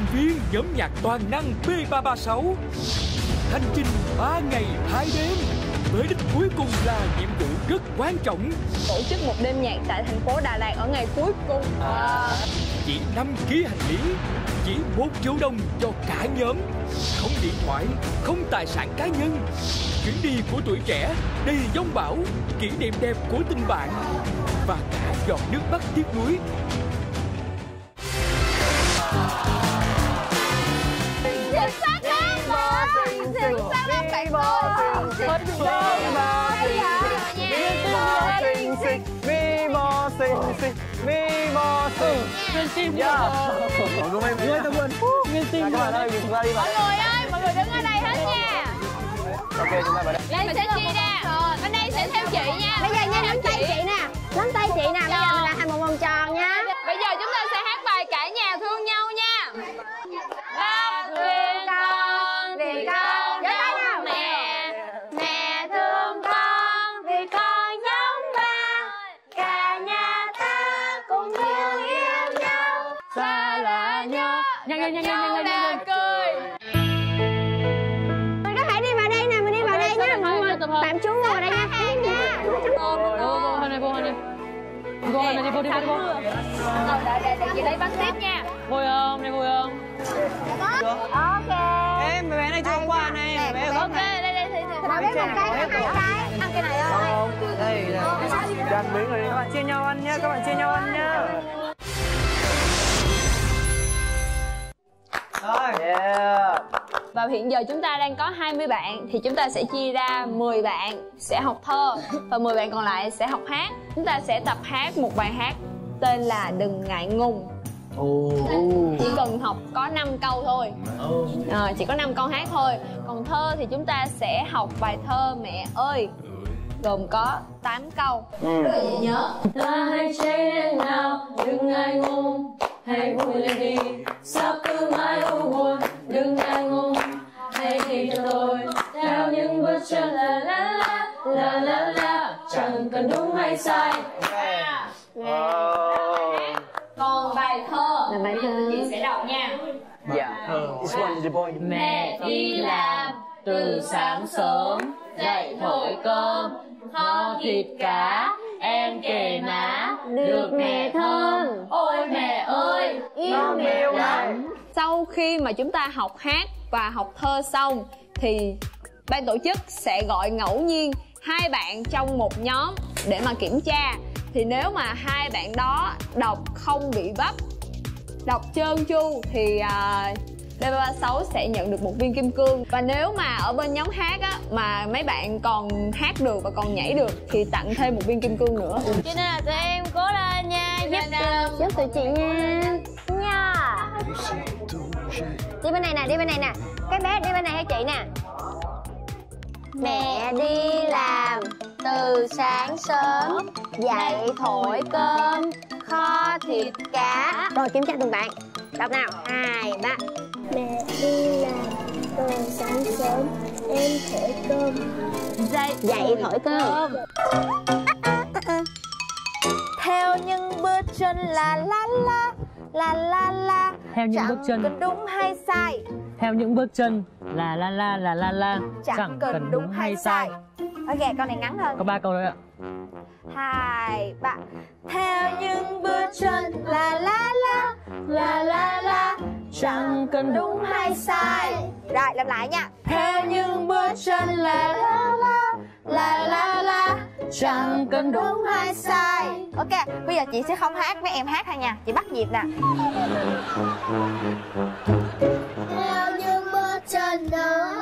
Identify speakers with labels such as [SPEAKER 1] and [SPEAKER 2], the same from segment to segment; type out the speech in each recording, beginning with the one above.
[SPEAKER 1] viên nhóm nhạc toàn năng B336. Hành trình 3 ngày 2 đêm với đích cuối cùng là nhiệm vụ rất quan trọng,
[SPEAKER 2] tổ chức một đêm nhạc tại thành phố Đà Lạt ở ngày cuối cùng.
[SPEAKER 1] Chỉ 5 kg hành lý, chỉ 1 triệu đồng cho cả nhóm. Không điện thoại, không tài sản cá nhân. Chuyến đi của tuổi trẻ đầy dông bão, kỷ niệm đẹp của tình bạn và cả giọt nước mắt tiếc nuối.
[SPEAKER 2] Chính xác lắm bạn. Chính xác lắm bạn Mọi người đứng ở đây hết nha.
[SPEAKER 3] Ok, chúng ta vào đây.
[SPEAKER 2] Lên sẽ chia ra. Bên đây sẽ theo chị nha.
[SPEAKER 4] Bây giờ nha, nắm tay chị nè. Nắm tay chị nè, bây giờ mình làm thành một vòng tròn nha.
[SPEAKER 2] Bây giờ chúng ta sẽ hát bài Cả Nhà Thương Nhau nha. Bác thương con vì con giống mẹ, mẹ thương con vì con giống ba. Cả nhà ta cùng thương yêu nhau, xa là nhau, nhau là cười.
[SPEAKER 4] Mình có thể đi vào đây nè, mình đi vào đây nha. Tạm trú vào đây nha.
[SPEAKER 2] Vô hình này đi, vô. Để chị lấy bánh tiếp nha.
[SPEAKER 5] Vui không? Này vui không?
[SPEAKER 4] Ok.
[SPEAKER 5] Em, bé này cho qua này, bé ở góc này.
[SPEAKER 2] Đây.
[SPEAKER 4] Nào biết một cái, hai cái. Ăn cái này ơi.
[SPEAKER 5] Đây, ăn miếng rồi đi. Các bạn chia nhau ăn nhá, Rồi. Yeah.
[SPEAKER 2] Và hiện giờ chúng ta đang có 20 bạn thì chúng ta sẽ chia ra 10 bạn sẽ học thơ và 10 bạn còn lại sẽ học hát. Chúng ta sẽ tập hát một bài hát tên là Đừng Ngại Ngùng. Chỉ cần học có 5 câu thôi. Chỉ có 5 câu hát thôi. Còn thơ thì chúng ta sẽ học bài thơ Mẹ Ơi, gồm có 8 câu. Nhớ. Ta hãy cháy lên nào, đừng ngại ngùng, hãy vui lên đi, sao cứ mãi u buồn. Đừng ngại ngùng, hãy đi theo tôi, theo những bước chân la, chẳng cần đúng hay sai. Còn bài thơ chị sẽ đọc nha. Mẹ đi làm từ sáng sớm, dậy thổi cơm, kho thịt cá, em kể má, được mẹ thơm. Ôi mẹ ơi, yêu mẹ lắm. Sau khi mà chúng ta học hát và học thơ xong thì ban tổ chức sẽ gọi ngẫu nhiên 2 bạn trong một nhóm để mà kiểm tra. Thì nếu mà 2 bạn đó đọc không bị vấp, đọc trơn tru thì B336 sẽ nhận được 1 viên kim cương. Và nếu mà ở bên nhóm hát á mà mấy bạn còn hát được và còn nhảy được thì tặng thêm 1 viên kim cương nữa. Cho nên là tụi em cố lên nha, giúp
[SPEAKER 4] Tụi chị nha. Đi bên này nè, Cái bé đi bên này hay chị nè. Mẹ đi làm từ sáng sớm, dậy thổi cơm, kho thịt cá. Rồi kiểm tra từng bạn. Đọc nào, 2, 3.
[SPEAKER 6] Mẹ đi làm từ sáng sớm, em thổi cơm,
[SPEAKER 4] dậy thổi cơm.
[SPEAKER 6] theo những bước chân la.
[SPEAKER 5] Theo những bước chân,
[SPEAKER 6] cần đúng hay sai.
[SPEAKER 5] Theo những bước chân la.
[SPEAKER 6] Chẳng cần đúng hay sai. Ok, câu này ngắn hơn.
[SPEAKER 5] Có 3 câu thôi ạ.
[SPEAKER 6] 2, 3. Theo những bước chân la. Chẳng cần đúng hay sai. Rồi, làm lại nha. Theo những bước chân la. Chẳng cần đúng hay sai. Ok, bây giờ chị sẽ không hát, mấy em hát thôi nha. Chị bắt nhịp nè. Theo những bước chân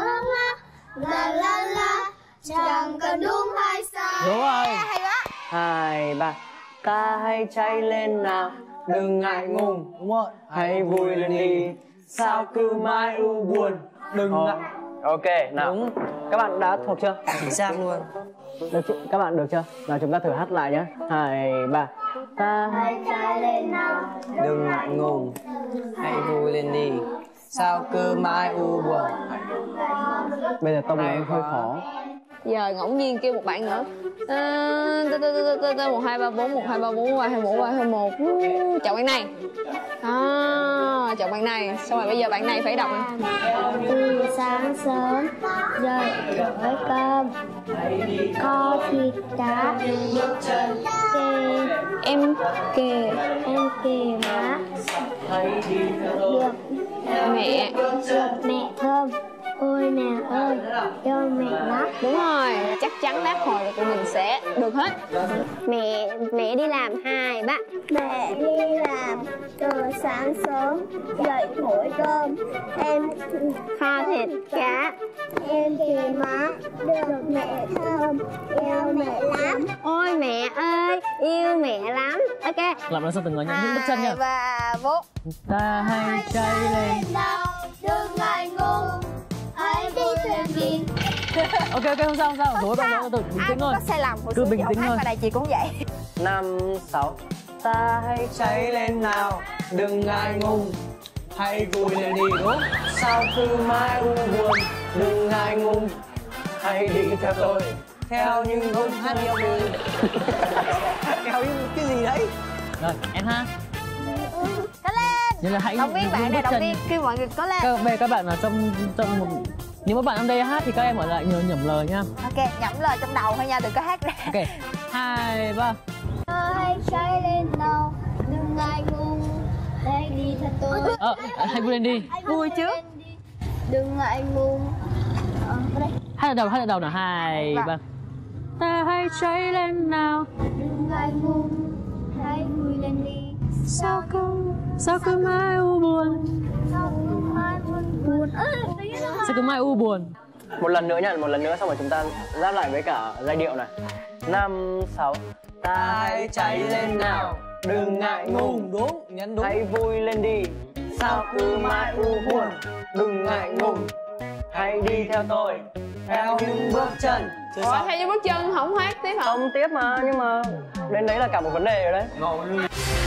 [SPEAKER 6] la. Chẳng cần đúng hay sai.
[SPEAKER 5] Đúng rồi.
[SPEAKER 6] Hay quá.
[SPEAKER 5] 2, 3. Ta hãy cháy lên nào, đừng ngại ngùng. Đúng rồi. Hãy vui lên đi, sao cứ mãi u buồn. Đừng ngại. Ok, nào. Đúng. Các bạn đã thuộc chưa? Chính xác luôn. Được chưa? Các bạn được chưa? Nào chúng ta thử hát lại nhé. 2, 3. Ta hãy cháy lên nào, đừng ngại ngùng, hãy vui lên đi, sao cứ mãi u buồn. Bây giờ tông này hơi khó.
[SPEAKER 2] Giờ ngẫu nhiên kêu một bạn nữa. 1 2 3 4 1 2 3 4 3 2 1 3 2 1. Chọn bạn này.
[SPEAKER 6] chọn bạn này. Xong rồi bây giờ bạn này phải đọc.
[SPEAKER 4] Từ sáng sớm dậy gói cơm, kho thịt cá, em kề má, được mẹ thơm. Ôi mẹ ơi, cho mẹ lắm.
[SPEAKER 6] Đúng rồi, chắc chắn lát hồi là tụi mình sẽ được hết.
[SPEAKER 4] Mẹ đi làm 2, 3. Mẹ đi làm từ sáng sớm dậy thổi cơm, em kho thịt cá, em kề má, được mẹ thơm, yêu mẹ lắm. Ôi mẹ ơi, yêu mẹ lắm. Ok.
[SPEAKER 5] Làm nó sau từng người những bước chân nha.
[SPEAKER 6] 2, 3, 4.
[SPEAKER 5] Ta hãy cháy lên.
[SPEAKER 4] Đừng ngại ngùng, hãy đi thuyền đi.
[SPEAKER 5] Ok, không sao. Đối bạn tự bình tĩnh thôi.
[SPEAKER 6] Có sai lầm,
[SPEAKER 5] Cứ bình tĩnh thôi.
[SPEAKER 6] bài này chị cũng vậy.
[SPEAKER 5] 5, 6. Ta hãy cháy lên nào, đừng ngại ngùng, hãy vui lên đi. Đúng. Sao cứ mãi u buồn, đừng ngại ngùng, hãy đi theo tôi, theo những bước hát yêu đi. Theo những cái gì đấy? Rồi, em ha.
[SPEAKER 6] Có lên.
[SPEAKER 5] Nên là hãy
[SPEAKER 6] Động viên bạn này, động viên kêu mọi người có lên.
[SPEAKER 5] Các bạn là trong một, nếu mà bạn ở đây hát thì các em ở lại nhớ nhẩm lời nha.
[SPEAKER 6] Ok, nhẩm lời trong đầu thôi nha, đừng có hát ra.
[SPEAKER 5] Ok, 2, 3.
[SPEAKER 4] Hãy cháy lên nào, đừng ngại ngùng, hãy đi theo tôi.
[SPEAKER 5] Hãy vui lên đi.
[SPEAKER 6] Vui trước.
[SPEAKER 4] Đừng ngại ngùng.
[SPEAKER 5] Hát ở đầu nào 2, 3. Ta hãy cháy lên nào,
[SPEAKER 4] Đừng ngại ngùng, hãy vui lên đi.
[SPEAKER 5] sao cứ mãi u buồn,
[SPEAKER 4] Sao cứ mãi buồn.
[SPEAKER 5] sao cứ mãi u buồn. Một lần nữa xong rồi chúng ta giáp lại với cả giai điệu này. 5, 6. Ta hãy cháy lên nào, đừng ngại ngùng. Đúng, nhấn đúng. Hãy vui lên đi, sao cứ mãi u buồn, đừng ngại ngùng, hãy đi theo tôi, theo những bước chân.
[SPEAKER 6] Ủa, theo những bước chân không hát tiếp hả?
[SPEAKER 5] Không tiếp mà, nhưng mà đến đấy là cả một vấn đề rồi đấy.